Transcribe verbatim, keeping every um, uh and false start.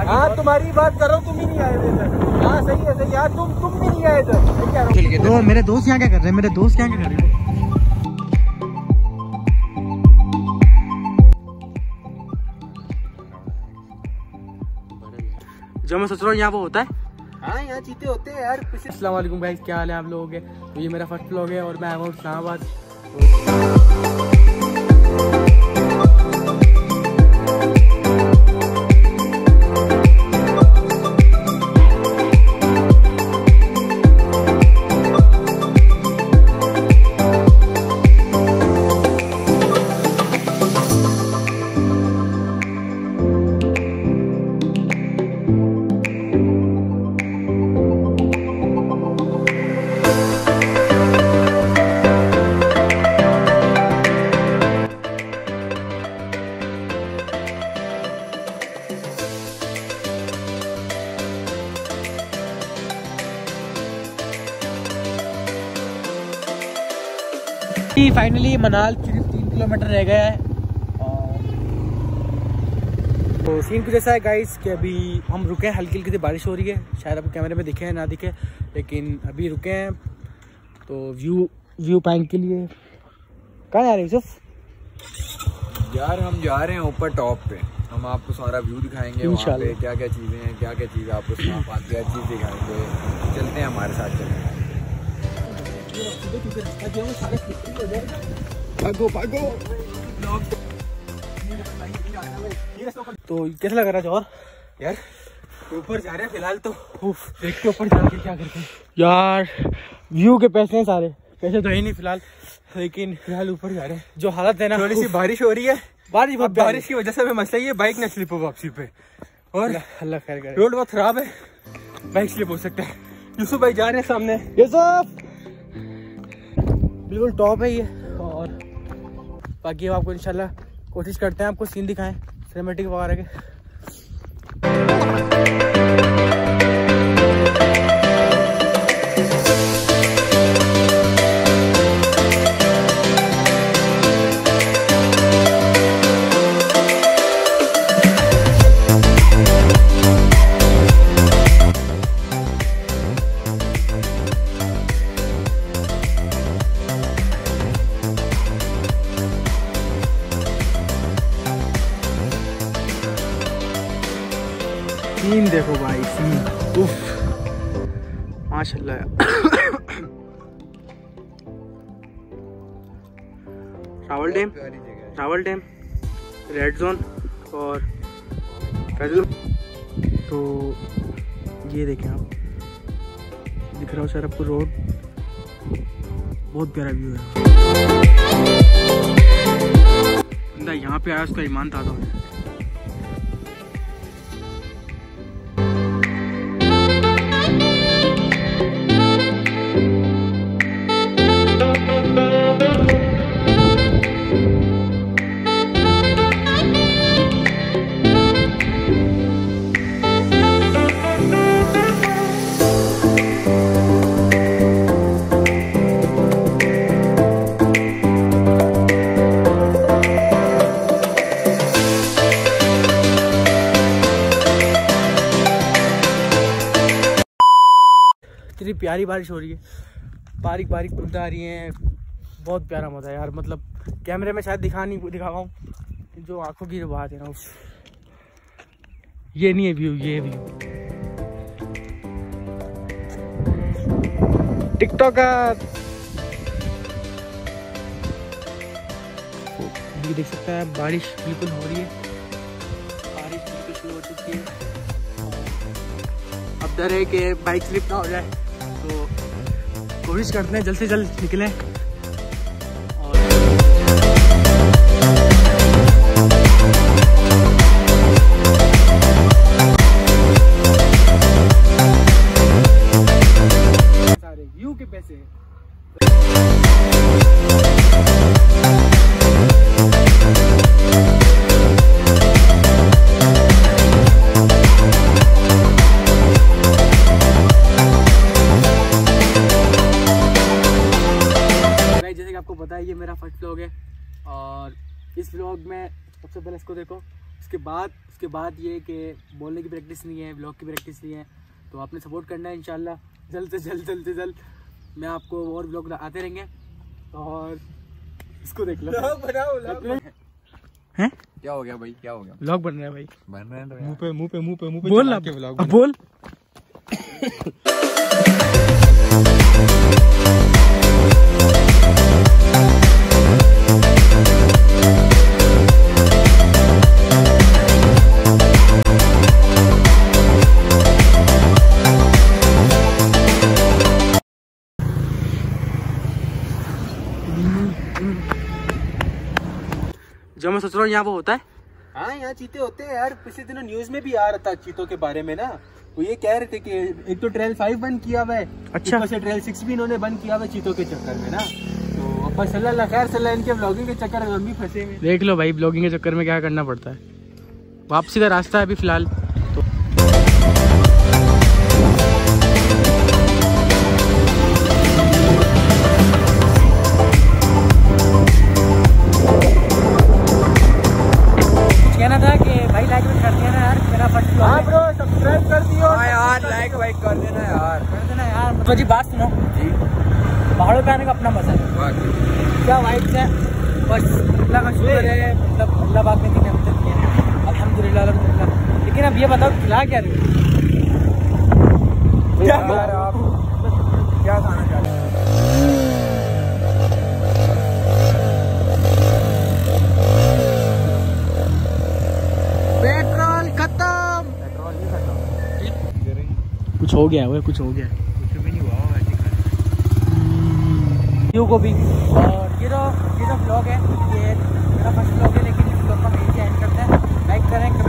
हाँ तुम्हारी बात करो, तुम ही नहीं आए थे सर। हाँ सही है सही है, तुम तुम भी नहीं आए थे। तो मेरे दोस्त यहाँ क्या कर रहे हैं, मेरे दोस्त यहाँ क्या कर रहे हैं? जो मैं सोच रहा हूँ यहाँ वो होता है। हाँ यहाँ चीते होते हैं यार। अस्सलाम वालेकुम गाइस, क्या हाल है आप लोगों के? तो ये मेरा फर्स्ट व्लॉग है और मैं आया हूँ इस्लामाबाद। फाइनली मनाल सिर्फ तीन किलोमीटर रह गया है। तो सीन कुछ ऐसा है गाइस कि अभी हम रुके हैं, हल्की हल्की सी बारिश हो रही है, शायद आपको कैमरे में दिखे ना दिखे, लेकिन अभी रुके हैं। तो व्यू व्यू पॉइंट के लिए कहाँ जा रहे हैं यूसुफ? यार हम जा रहे हैं ऊपर टॉप पे, हम आपको सारा व्यू दिखाएंगे, वहाँ पे क्या क्या चीज़ें हैं, क्या क्या चीज़ें आपको क्या चीज़ दिखाएंगे। चलते हैं हमारे साथ, चलते भागो भागो। तो कैसा लग रहा है और यार? ऊपर जा रहे हैं फिलहाल, तो देखते ऊपर जाके क्या करते हैं यार। व्यू के पैसे हैं सारे, पैसे तो है नहीं फिलहाल, लेकिन फिलहाल ऊपर जा रहे हैं। जो हालत है ना, थोड़ी सी बारिश हो रही है, बारिश बहुत बारिश की वजह से हमें मसला ये बाइक ना स्लिप हो वापसी पे, और अल्लाह खैर करे। रोड बहुत खराब है, बाइक स्लिप हो सकता है। यूसुफ भाई जा रहे हैं सामने। यूसुफ बिल्कुल टॉप है ये, और बाकी हम आपको इंशाल्लाह कोशिश करते हैं आपको सीन दिखाएं सिनेमैटिक वगैरह के। सीन देखो भाई, सीन उफ माशाल्लाह। Rawal dam, Rawal dam, red zone और पैदल। तो ये देखें आप, दिख रहा हो सर आपको रोड, बहुत प्यारा व्यू है। बंदा यहाँ पे आया उसका ईमान ताज़ा हो जाए। इतनी प्यारी बारिश हो रही है, बारीक बारीक बूंदा आ रही हैं, बहुत प्यारा मज़ा है यार। मतलब कैमरे में शायद दिखा नहीं दिखा पाऊँ, जो आंखों की जो बात है ना, उस ये नहीं है व्यू, ये व्यू टिकटॉक का। ये देख सकता है बारिश बिल्कुल हो रही है, बारिश बिल्कुल शुरू हो चुकी है। अब डर है कि बाइक स्लिप ना हो जाए, तो कोशिश करते हैं जल्द से जल्द निकलें। सारे व्यू के पैसे सबसे पहले इसको देखो, उसके बाद उसके बाद ये कि बोलने की प्रैक्टिस नहीं है, ब्लॉग की प्रैक्टिस नहीं है, तो आपने सपोर्ट करना है। इंशाल्लाह जल्द से जल्द जल्द से जल्द मैं आपको और ब्लॉग आते रहेंगे। और इसको देख लो, हैं क्या हो गया भाई, क्या हो गया? ब्लॉग बन रहा है भाई, बन रहा है मुंह पे मुंह पे मुंह पे मुंह पे बोल ना, बोल। जो मैं सोच रहा हूँ यहाँ वो होता है। हाँ यहाँ चीते होते हैं यार, पिछले दिनों न्यूज में भी आ रहा था चीतों के बारे में ना, वो ये कह रहे थे कि एक तो ट्रेल फाइव बंद किया हुआ है, अच्छा से ट्रेल सिक्स भी इन्होंने बंद किया हुआ है चीतों के चक्कर में ना। तो अब बस अल्लाह खैर सल्ला, इनके ब्लॉगिंग के चक्कर में हम भी फंसे हुए। देख लो भाई, ब्लॉगिंग के चक्कर में क्या करना पड़ता है। वापसी का रास्ता है अभी फिलहाल तो। कहना था कि भाई लाइक कर दिया ना यार मेरा फर्स्ट ब्लॉग। हाँ ब्रो सब्सक्राइब कर दियो। हाँ यार लाइक वाइक कर देना यार, कर देना यार। तो जी बात सुनो जी, पहाड़ों पे आने का अपना मजा है, क्या वाइब्स है। बस अल्लाह का शुक्र है, मतलब अल्लाह पाक ने तीन अभी तक किया अल्हम्दुलिल्लाह अल्हम्दुलिल्लाह। लेकिन अब ये बताओ खिला क्या रही यार, आप क्या खाना चाहते हैं? पेट्रोल खत्म, पेट्रोल नहीं खत्म, कुछ हो गया है, कुछ हो गया है, कुछ भी नहीं हुआ वैसे यू को भी। और ये जो ये जो ब्लॉग है ये मेरा फर्स्ट ब्लॉग है, लेकिन इस ब्लॉग का हम यही एंड करते हैं। लाइक करें,